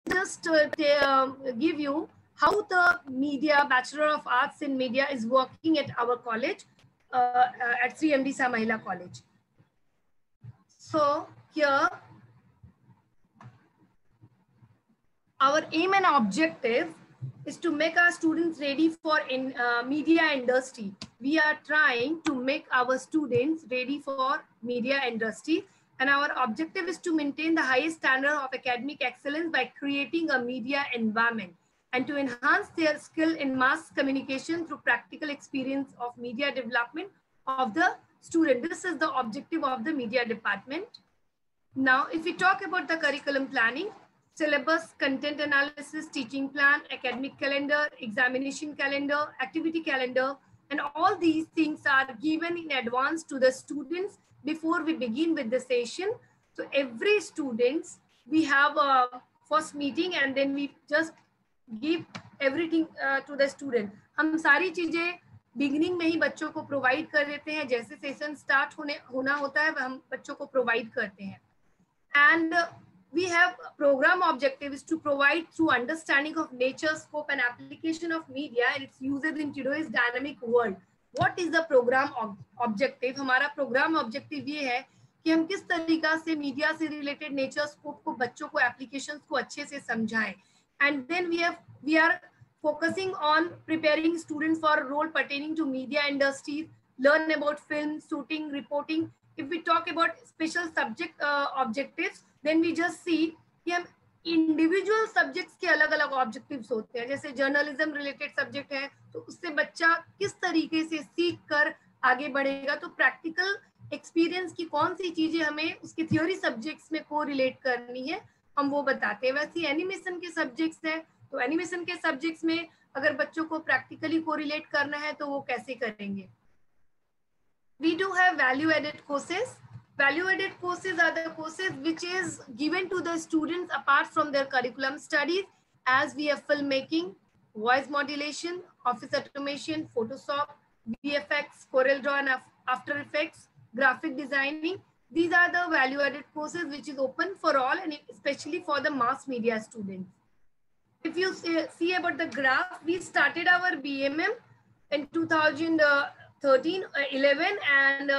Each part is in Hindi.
just give you how the media, Bachelor of Arts in Media is working at our college, at Sri Amritsar Mahila College. So here, our aim and objective is to make our students ready for media industry. We are trying to make our students ready for media industry, and our objective is to maintain the highest standard of academic excellence by creating a media environment and to enhance their skill in mass communication through practical experience of media development of the student. This is the objective of the media department. Now, if we talk about the curriculum planning, syllabus, content analysis, teaching plan, academic calendar, examination calendar, activity calendar, and all these things are given in advance to the students before we begin with the session. So every students, we have a first meeting and then we just give everything to the student. हम सारी चीजें बिगिनिंग में ही बच्चों को प्रोवाइड कर देते हैं, जैसे सेशन स्टार्ट होना होता है हम बच्चों को प्रोवाइड करते हैं. And we have program objective is to provide through understanding of nature, scope and application of media and its uses in today's dynamic world. What is the program objective? हमारा program objective ये है कि हम किस तरीका से मीडिया से रिलेटेड नेचर स्कोप को बच्चों को एप्लीकेशंस को अच्छे से समझाएं. And then we are focusing on preparing students for a role pertaining to media industries, learn about film, shooting, reporting. If we talk about special subject objectives, then we just see कि हम individual subjects के अलग अलग objectives होते हैं. जैसे journalism related subject है तो उससे बच्चा किस तरीके से सीख कर आगे बढ़ेगा, तो practical experience की कौन सी चीजें हमें उसके theory subjects में co-relate करनी है हम वो बताते हैं. वैसे एनिमेशन के सब्जेक्ट्स हैं तो एनिमेशन के सब्जेक्ट्स में अगर बच्चों को प्रैक्टिकली कोरिलेट करना है तो वो कैसे करेंगे. We do have value-added courses. Value-added courses are the courses which is given to the students apart from their curriculum studies, as we have filmmaking, voice modulation, office automation, Photoshop, VFX, CorelDRAW and After Effects, graphic designing. These are the value-added courses which is open for all and especially for the mass media students. If you see about the graph, we started our BMM in 2013-11 and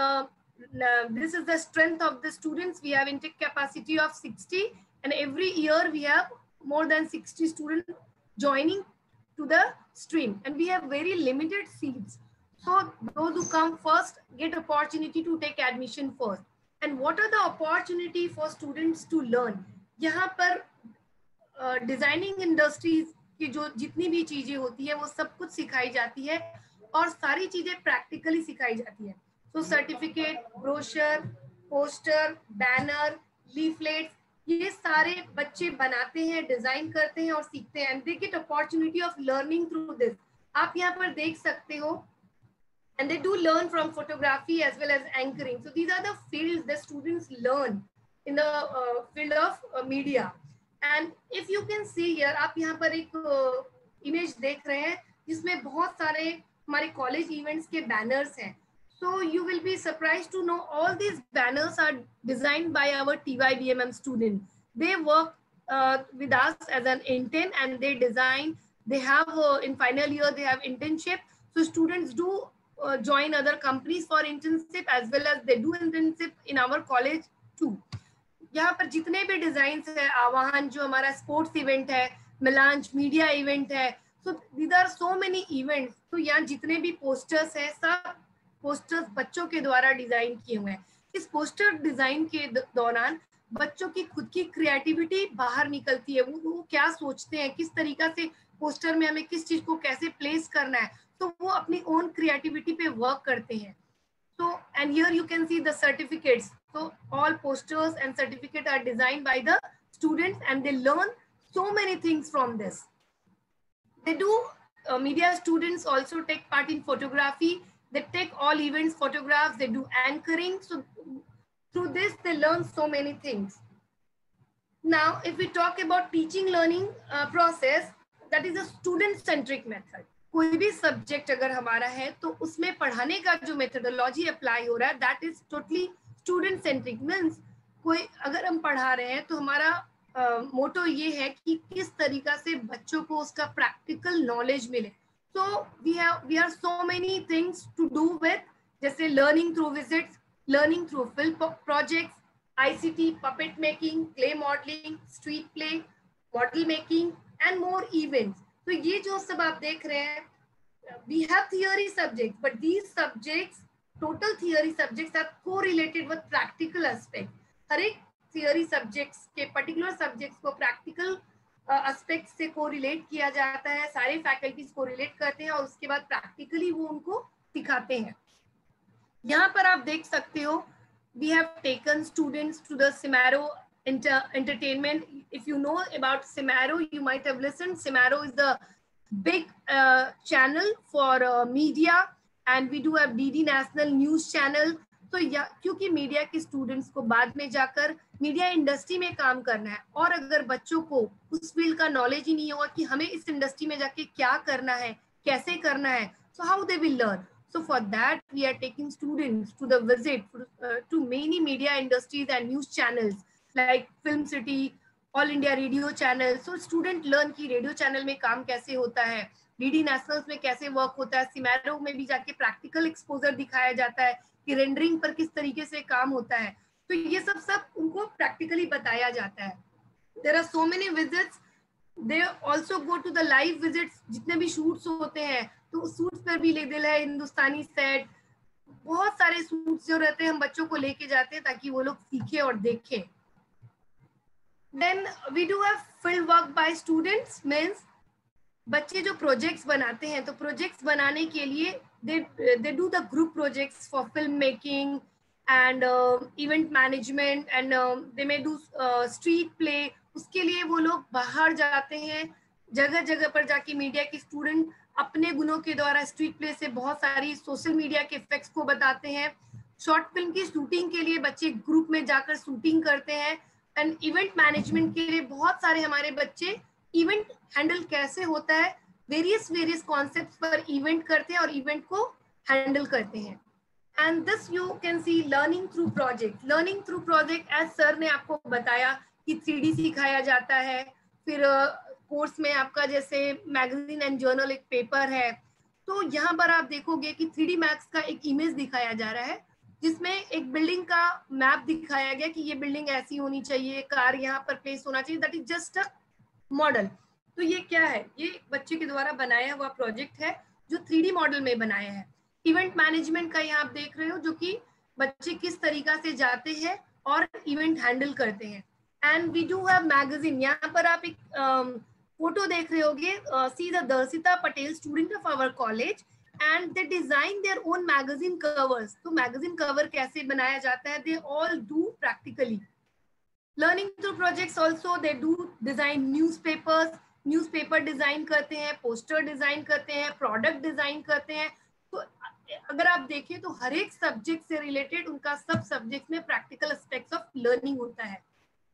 this is the strength of the students. We have intake capacity of 60 and every year we have more than 60 students joining to the stream and we have very limited seats. So those who come first get opportunity to take admission first. And what are the opportunity for students to learn? यहाँ पर डिजाइनिंग इंडस्ट्रीज की जो जितनी भी चीजें होती है वो सब कुछ सिखाई जाती है और सारी चीजें प्रैक्टिकली सिखाई जाती है. तो certificate, brochure, poster, banner, leaflets, ये सारे बच्चे बनाते हैं, डिजाइन करते हैं और सीखते हैं. And they get opportunity of learning through this. आप यहाँ पर देख सकते हो. And they do learn from photography as well as anchoring. So these are the fields the students learn in the field of media. And if you can see here, आप यहाँ पर एक image देख रहे हैं जिसमें बहुत सारे हमारे college events के banners हैं. So you will be surprised to know all these banners are designed by our TYBMM students. They work with us as an intern and they design. They have in final year they have internship. So students do join other companies for internship as well as they do internship in our college too. यहाँ पर जितने भी डिजाइन है, आवाहन जो हमारा स्पोर्ट्स इवेंट है, मिलांच मीडिया इवेंट है, so these are so many events. तो यहाँ जितने भी पोस्टर्स हैं सब पोस्टर्स बच्चों के द्वारा डिजाइन किए हुए हैं. इस पोस्टर डिजाइन के दौरान बच्चों की खुद की क्रिएटिविटी बाहर निकलती है. वो क्या सोचते हैं, किस तरीका से पोस्टर में हमें किस चीज को कैसे प्लेस करना है, तो वो अपनी ओन क्रिएटिविटी पे वर्क करते हैं. So and here you can see the certificates. So all posters and certificate are designed by the students and they learn so many things from this. They do media students also take part in photography. They take all events photographs. They do anchoring. So through this they learn so many things. Now if we talk about teaching learning process, that is a student centric method. कोई भी सब्जेक्ट अगर हमारा है तो उसमें पढ़ाने का जो मेथोडोलॉजी अप्लाई हो रहा है that is totally student centric. Means कोई अगर हम पढ़ा रहे हैं तो हमारा मोटो ये है कि किस तरीका से बच्चों को उसका प्रैक्टिकल नॉलेज मिले. So we have so many things to do with, जैसे learning through visits, learning through field projects, ICT, puppet making, clay modeling, street play, model making and more events. तो ये जो सब आप देख रहे हैं, we have theory subjects, but these subjects, total theory subjects are correlated with practical aspects. हर एक theory subjects के particular subjects को practical एस्पेक्ट से कोरिलेट किया जाता है, सारे फैकल्टीज कोरिलेट करते हैं और उसके बाद प्रैक्टिकली वो उनको सिखाते हैं. यहाँ पर आप देख सकते हो, we have taken students to the Simero entertainment. If you know about Simaro, you might have listened. Simaro is the big channel for media, and we do have DD National News Channel. तो क्योंकि मीडिया के स्टूडेंट्स को बाद में जाकर मीडिया इंडस्ट्री में काम करना है, और अगर बच्चों को उस फील्ड का नॉलेज ही नहीं होगा कि हमें इस इंडस्ट्री में जाके क्या करना है, कैसे करना है, so how they will learn. So for that we are taking students to the visit to many media industries and news channels like Film City, All India Radio Channel. So student learn कि रेडियो चैनल में काम कैसे होता है, डीडी नेशनल्स में कैसे वर्क होता है, सिमैरो में भी जाके प्रैक्टिकल एक्सपोजर दिखाया जाता है कि रेंडरिंग पर किस तरीके से काम होता है. तो ये सब उनको प्रैक्टिकली बताया जाता है. There are so many visits, they also go to the live visits. जितने भी शूट्स होते हैं तो शूट्स पर भी ले दिल है, हिंदुस्तानी सेट, बहुत सारे शूट्स जो रहते हैं हम बच्चों को लेके जाते हैं ताकि वो लोग सीखे और देखें. Then we do have field work by students, means बच्चे जो प्रोजेक्ट्स बनाते हैं, तो प्रोजेक्ट्स बनाने के लिए they do the group projects for film making and event management and they may do street play. उसके लिए वो लोग बाहर जाते हैं, जगह जगह पर जाके मीडिया के स्टूडेंट अपने गुणों के द्वारा स्ट्रीट प्ले से बहुत सारी सोशल मीडिया के इफेक्ट्स को बताते हैं. शॉर्ट फिल्म की शूटिंग के लिए बच्चे ग्रुप में जाकर शूटिंग करते हैं. एंड इवेंट मैनेजमेंट के लिए बहुत सारे हमारे बच्चे इवेंट हैंडल कैसे होता है, वेरियस कॉन्सेप्ट्स पर इवेंट करते हैं और इवेंट को हैंडल करते हैं. And this you can see learning through project. Learning through project as sir ने आपको बताया कि 3D सिखाया जाता है. फिर कोर्स में आपका जैसे मैगजीन एंड जर्नल एक पेपर है, तो यहाँ पर आप देखोगे कि 3D मैक्स का एक इमेज दिखाया जा रहा है जिसमें एक बिल्डिंग का मैप दिखाया गया कि ये बिल्डिंग ऐसी होनी चाहिए, कार यहाँ पर प्लेस होना चाहिए. That is just a model. तो ये क्या है, ये बच्चे के द्वारा बनाया हुआ प्रोजेक्ट है जो 3D मॉडल में बनाया है. इवेंट मैनेजमेंट का यहाँ आप देख रहे हो, जो कि बच्चे किस तरीका से जाते हैं और इवेंट हैंडल करते हैं. And we do have magazine. यहाँ पर आप एक फोटो देख रहे होगे, see the Darshita Patel, student of our college, and they design their own magazine covers. तो मैगजीन कवर कैसे बनाया जाता है, they all do practically. Learning through projects also they do design newspapers. Newspaper design करते हैं, पोस्टर डिजाइन करते हैं, प्रोडक्ट डिजाइन करते हैं. तो अगर आप देखें तो हर एक सब्जेक्ट से रिलेटेड उनका सब सब्जेक्ट में प्रैक्टिकल एस्पेक्ट्स ऑफ लर्निंग होता है.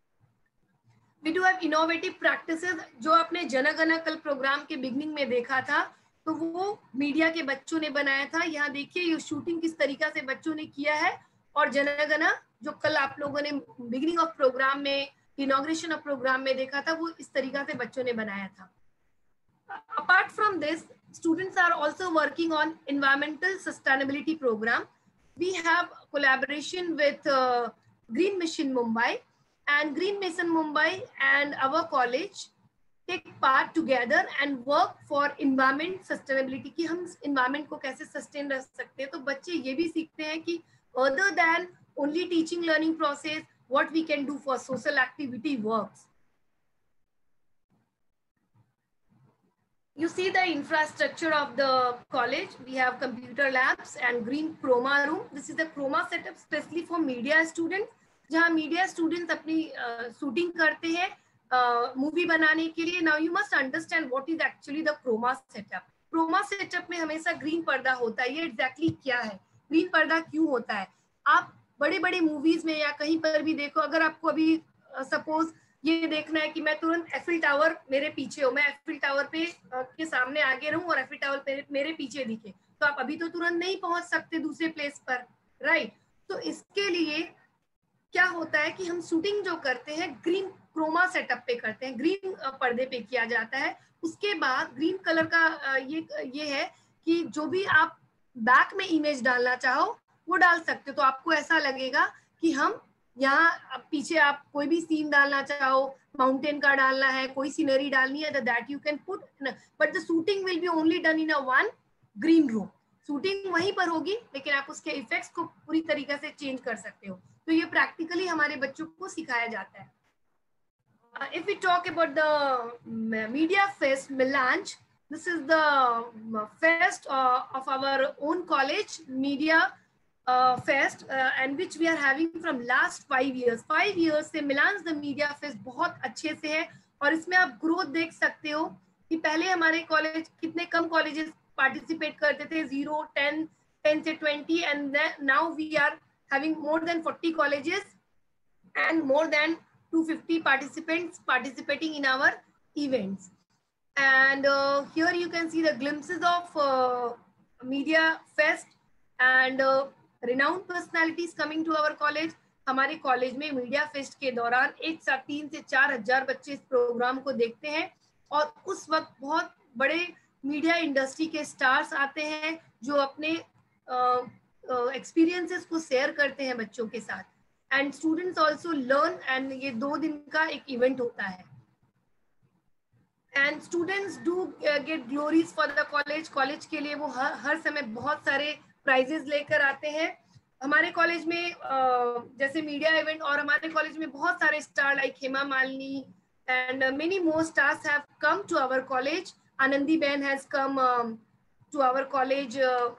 We do have innovative practices. जो आपने जनगणना कल प्रोग्राम के बिगनिंग में देखा था, तो वो मीडिया के बच्चों ने बनाया था. यहाँ देखिए ये शूटिंग किस तरीका से बच्चों ने किया है, और जनगणना जो कल आप लोगों ने बिगनिंग ऑफ प्रोग्राम में, इनॉग्रेशन ऑफ प्रोग्राम में देखा था, वो इस तरीका से बच्चों ने बनाया था. Apart from this, students are also working on environmental sustainability program. We have collaboration with Green Mission Mumbai, and Green Mission Mumbai and our college take part together and work for environment sustainability, कि हम environment को कैसे sustain रख सकते हैं. तो बच्चे ये भी सीखते हैं कि other than only teaching learning process, what we can do for social activity works. You see the infrastructure of the college. We have computer labs and green chroma room. This is the chroma setup specially for media students, जहाँ media students अपनी shooting करते हैं मूवी बनाने के लिए. Now you must understand what is actually the chroma setup. Chroma setup में हमेशा green पर्दा होता है. ये exactly क्या है, green पर्दा क्यों होता है? आप बड़े बड़े मूवीज में या कहीं पर भी देखो, अगर आपको अभी सपोज ये देखना है कि मैं तुरंत एफिल टावर मेरे पीछे हो, मैं एफिल टावर पे के सामने आगे रहूं और एफिल टावर पे मेरे पीछे दिखे, तो आप अभी तो तुरंत नहीं पहुंच सकते दूसरे प्लेस पर, राइट. तो इसके लिए क्या होता है कि हम शूटिंग जो करते हैं ग्रीन क्रोमा सेटअप पे करते हैं, ग्रीन पर्दे पे किया जाता है। उसके बाद ग्रीन कलर का ये है कि जो भी आप बैक में इमेज डालना चाहो वो डाल सकते हो। तो आपको ऐसा लगेगा कि हम यहाँ पीछे आप कोई भी सीन डालना चाहो, माउंटेन का डालना है, कोई सीनरी डालनी है, that you can put, but the shooting will be only done in a one green room. Shooting वहीं पर होगी लेकिन आप उसके इफेक्ट्स को पूरी तरीके से चेंज कर सकते हो। तो ये प्रैक्टिकली हमारे बच्चों को सिखाया जाता है। If we talk about the Media Fest Melange, this is the fest of our own college, Media Fest, and which we are having from last 5 years. 5 years से Melange the Media Fest बहुत अच्छे से है और इसमें आप ग्रोथ देख सकते हो कि पहले हमारे कॉलेज कितने कम कॉलेजेस पार्टिसिपेट करते थे, 0, 10, 10 से 20, and then now we are having more than 40 colleges and more than 250 participants participating in our events. And here you can see the glimpses of Media Fest and renowned personalities coming to our college. हमारे कॉलेज में मीडिया फेस्ट के दौरान एक साथ 3 से 4 हजार बच्चे इस प्रोग्राम को देखते हैं और उस वक्त बहुत बड़े मीडिया इंडस्ट्री के स्टार्स आते हैं जो अपने एक्सपीरियंसेस को शेयर करते हैं बच्चों के साथ। And students also learn, and ये 2 दिन का एक इवेंट होता है। And students do get glories for the college. College के लिए वो हर समय बहुत सारे प्राइजेस लेकर आते हैं। हमारे कॉलेज में जैसे मीडिया इवेंट, और हमारे कॉलेज में बहुत सारे star like Hema Malini and many more stars have come to our college. Anandi बहन has come to our college,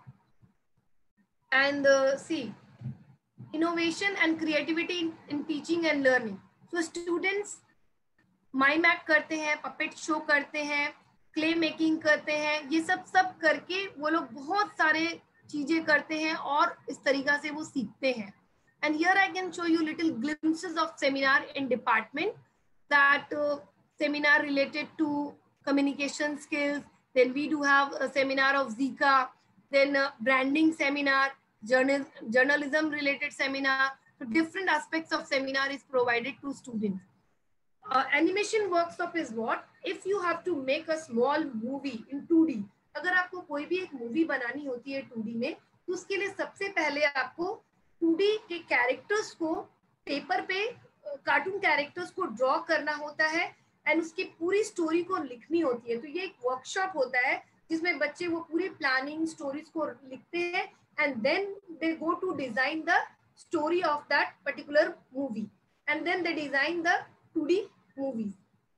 and see, innovation and creativity in teaching and learning. So students mime act करते हैं, पपेट शो करते हैं, क्ले मेकिंग करते हैं, ये सब करके वो लोग बहुत सारे चीजें करते हैं और इस तरीका से वो सीखते हैं. And here I can show you little glimpses of seminar in department, that seminar related to communication skills. Then we do have a seminar of Zika, then branding seminar, journalism related seminar. So different aspects of seminar is provided to students. Animation workshop is what? If you have to make a small movie in 2D, अगर आपको कोई भी एक मूवी बनानी होती है 2D में, तो उसके लिए सबसे पहले आपको 2D के कैरेक्टर्स को पेपर पे, कार्टून कैरेक्टर्स को ड्रॉ करना होता है एंड उसकी पूरी स्टोरी को लिखनी होती है. तो ये एक वर्कशॉप होता है जिसमें बच्चे वो पूरी प्लानिंग स्टोरीज को लिखते हैं and then they go to design the story of that particular movie and then they design the 2D movies.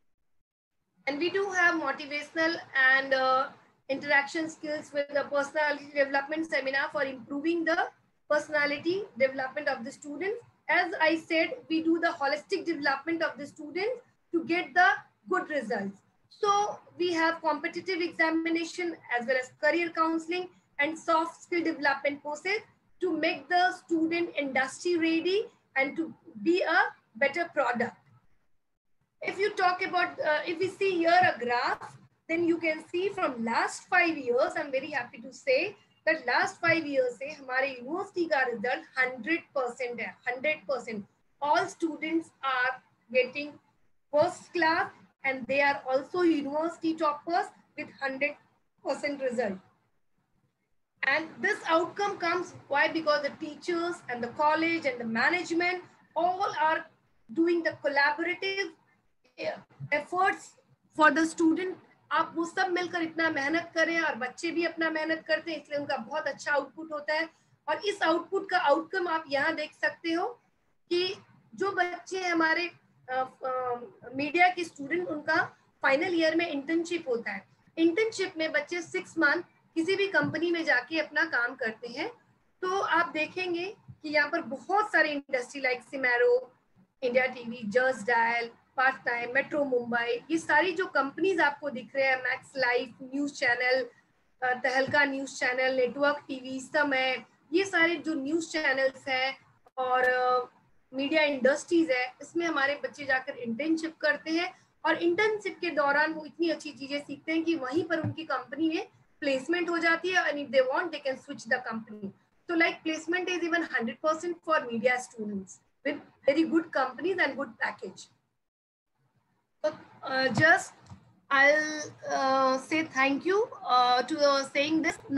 And we do have motivational and interaction skills with the personality development seminar for improving the personality development of the students. As I said, we do the holistic development of the students to get the good results. So we have competitive examination as well as career counseling and soft skill development courses to make the student industry ready and to be a better product. If you talk about, if we see here a graph, then you can see from last 5 years, I'm very happy to say that last 5 years से हमारे यूनिवर्सिटी का रिजल्ट 100% है, 100%. All students are getting first class and they are also university toppers with 100% result. And this outcome comes why? Because the teachers and the college and the management all are doing the collaborative efforts for the student. आप वो सब मिलकर इतना मेहनत करें और बच्चे भी अपना मेहनत करते हैं, इसलिए उनका बहुत अच्छा आउटपुट होता है. और इस आउटपुट का आउटकम आप यहाँ देख सकते हो कि जो बच्चे हमारे मीडिया के स्टूडेंट, उनका फाइनल ईयर में इंटर्नशिप होता है. इंटर्नशिप में बच्चे 6 मंथ किसी भी कंपनी में जाके अपना काम करते हैं. तो आप देखेंगे कि यहाँ पर बहुत सारे industry like Simero, India TV, Just Dial, part time, metro Mumbai, ये सारी जो कंपनीज आपको दिख रहे हैं, Max Life news channel, Tehelka news channel, network TV, Samay, ये सारे जो न्यूज चैनल्स हैं और मीडिया इंडस्ट्रीज है, इसमें हमारे बच्चे जाकर इंटर्नशिप करते हैं और इंटर्नशिप के दौरान वो इतनी अच्छी चीजें सीखते हैं कि वहीं पर उनकी कंपनी में प्लेसमेंट हो जाती है. And if they want they can switch the company. So like placement is even 100% for media students with very good companies and good package. So, just I'll say thank you to saying this.